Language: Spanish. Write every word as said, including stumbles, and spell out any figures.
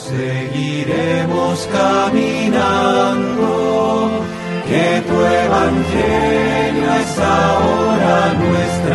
seguiremos caminando, que tu evangelio es ahora nuestra